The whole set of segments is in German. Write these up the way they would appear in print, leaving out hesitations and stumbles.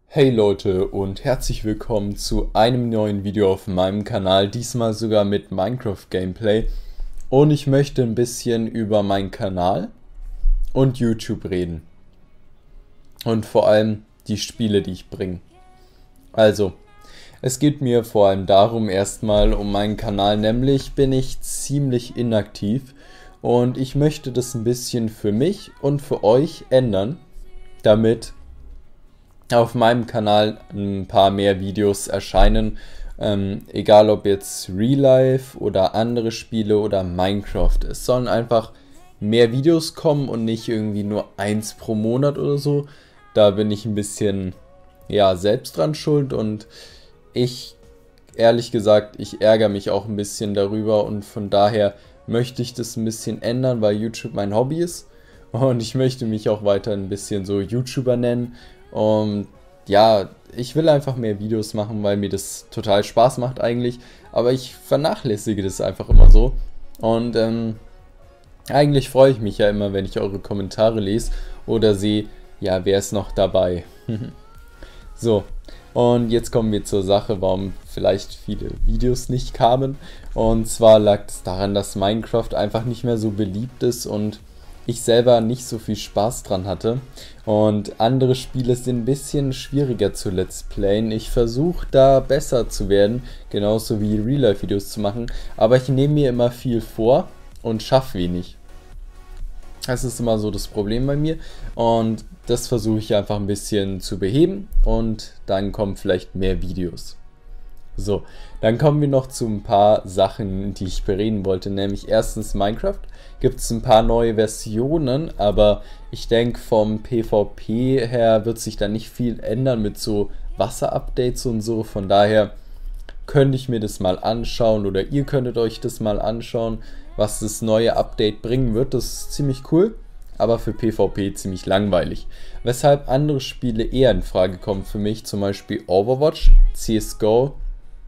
Hey Leute und herzlich willkommen zu einem neuen Video auf meinem Kanal, diesmal sogar mit Minecraft Gameplay. Und ich möchte ein bisschen über meinen Kanal und YouTube reden. Und vor allem die Spiele, die ich bringe. Also, es geht mir vor allem darum, erstmal um meinen Kanal, nämlich bin ich ziemlich inaktiv. Und ich möchte das ein bisschen für mich und für euch ändern, damit auf meinem Kanal ein paar mehr Videos erscheinen, egal ob jetzt Real Life oder andere Spiele oder Minecraft. Es sollen einfach mehr Videos kommen und nicht irgendwie nur eins pro Monat oder so. Da bin ich ein bisschen, ja, selbst dran schuld und ehrlich gesagt, ich ärgere mich auch ein bisschen darüber und von daher möchte ich das ein bisschen ändern, weil YouTube mein Hobby ist und ich möchte mich auch weiter ein bisschen so YouTuber nennen. Und ja, ich will einfach mehr Videos machen, weil mir das total Spaß macht eigentlich. Aber ich vernachlässige das einfach immer so. Und eigentlich freue ich mich ja immer, wenn ich eure Kommentare lese oder sehe, ja, wer ist noch dabei. So, und jetzt kommen wir zur Sache, warum vielleicht viele Videos nicht kamen. Und zwar lag es daran, dass Minecraft einfach nicht mehr so beliebt ist und ich selber nicht so viel Spaß dran hatte. Und andere Spiele sind ein bisschen schwieriger zu Let's Playen. Ich versuche da besser zu werden, genauso wie Real-Life-Videos zu machen. Aber ich nehme mir immer viel vor und schaffe wenig. Das ist immer so das Problem bei mir. Und das versuche ich einfach ein bisschen zu beheben. Und dann kommen vielleicht mehr Videos. So, dann kommen wir noch zu ein paar Sachen, die ich bereden wollte, nämlich erstens Minecraft. Gibt es ein paar neue Versionen, aber ich denke vom PvP her wird sich da nicht viel ändern mit so Wasser-Updates und so. Von daher könnte ich mir das mal anschauen oder ihr könntet euch das mal anschauen, was das neue Update bringen wird. Das ist ziemlich cool, aber für PvP ziemlich langweilig. Weshalb andere Spiele eher in Frage kommen für mich, zum Beispiel Overwatch, CSGO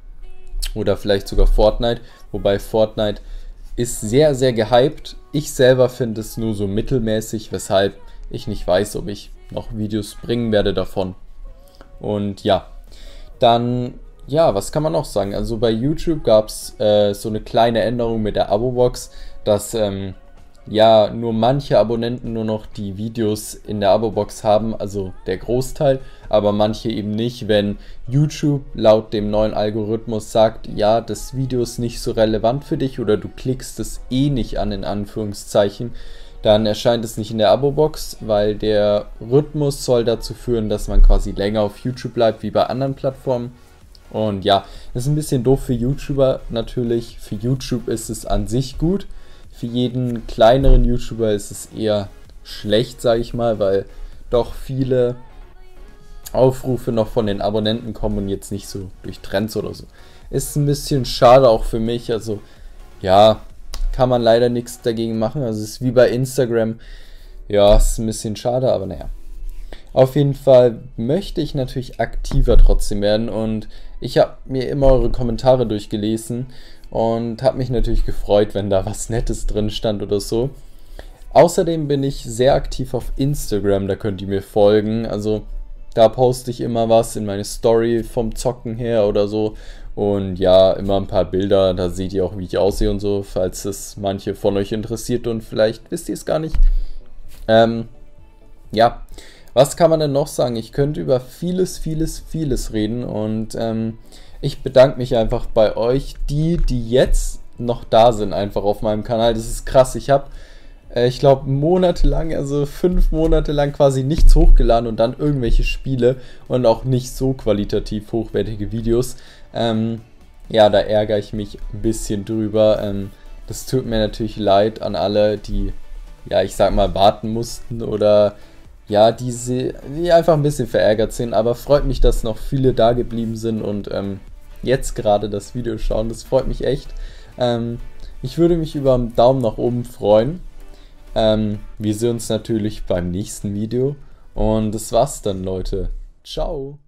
oder vielleicht sogar Fortnite, wobei Fortnite ist sehr, sehr gehypt. Ich selber finde es nur so mittelmäßig, weshalb ich nicht weiß, ob ich noch Videos bringen werde davon. Und ja, dann, ja, was kann man noch sagen? Also bei YouTube gab es so eine kleine Änderung mit der Abo-Box, dass ja, nur manche Abonnenten nur noch die Videos in der Abo-Box haben, also der Großteil, aber manche eben nicht, wenn YouTube laut dem neuen Algorithmus sagt, ja, das Video ist nicht so relevant für dich oder du klickst es eh nicht an, in Anführungszeichen, dann erscheint es nicht in der Abo-Box, weil der Rhythmus soll dazu führen, dass man quasi länger auf YouTube bleibt, wie bei anderen Plattformen. Und ja, das ist ein bisschen doof für YouTuber natürlich. Für YouTube ist es an sich gut. Für jeden kleineren YouTuber ist es eher schlecht, sage ich mal, weil doch viele Aufrufe noch von den Abonnenten kommen und jetzt nicht so durch Trends oder so. Ist ein bisschen schade auch für mich, also ja, kann man leider nichts dagegen machen. Also es ist wie bei Instagram, ja, ist ein bisschen schade, aber naja. Auf jeden Fall möchte ich natürlich aktiver trotzdem werden und ich habe mir immer eure Kommentare durchgelesen und habe mich natürlich gefreut, wenn da was Nettes drin stand oder so. Außerdem bin ich sehr aktiv auf Instagram, da könnt ihr mir folgen. Also da poste ich immer was in meine Story vom Zocken her oder so. Und ja, immer ein paar Bilder, da seht ihr auch, wie ich aussehe und so, falls es manche von euch interessiert und vielleicht wisst ihr es gar nicht. Ja, was kann man denn noch sagen? Ich könnte über vieles reden und ich bedanke mich einfach bei euch, die jetzt noch da sind, einfach auf meinem Kanal. Das ist krass. Ich habe, ich glaube, monatelang, also 5 Monate lang quasi nichts hochgeladen und dann irgendwelche Spiele und auch nicht so qualitativ hochwertige Videos. Ja, da ärgere ich mich ein bisschen drüber. Das tut mir natürlich leid an alle, die, ja, ich sag mal, warten mussten oder ja, die einfach ein bisschen verärgert sind, aber freut mich, dass noch viele da geblieben sind und jetzt gerade das Video schauen, das freut mich echt. Ich würde mich über einen Daumen nach oben freuen. Wir sehen uns natürlich beim nächsten Video und das war's dann, Leute. Ciao!